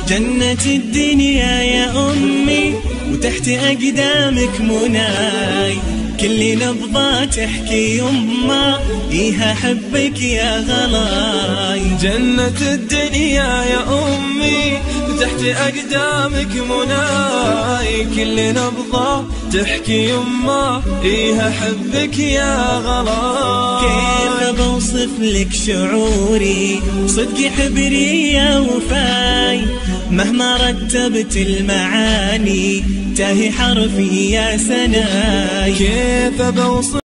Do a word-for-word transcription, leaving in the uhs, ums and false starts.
جنة الدنيا يا أمي وتحت أقدامك مناي، كل نبضة تحكي يما إيها حبك يا غلاي. جنة الدنيا يا أمي وتحت أقدامك مناي، كل نبضة تحكي يما إيها حبك يا غلاي. كيف بوصف لك شعوري صدقي حبري يا وفاي، مهما رتبت المعاني تاهي حرفي يا سناي. كيف بوصف